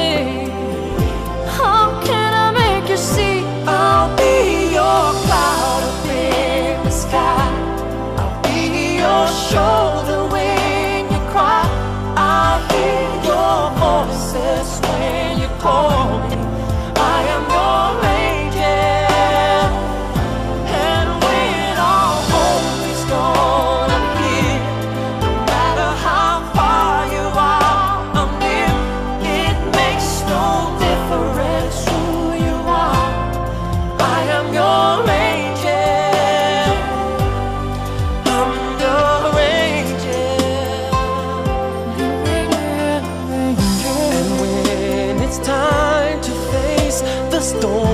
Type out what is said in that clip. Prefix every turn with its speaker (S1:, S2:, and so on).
S1: How can I make you see? I'll be your cloud up in the sky. I'll be your shoulder when you cry. I'll hear your voices when you call me. I am your angel, and when all hope is gone, I'm here. No matter how far you are, I'm near. It makes no difference who you are. I am your angel. I'm your angel. And when it's time to face the storm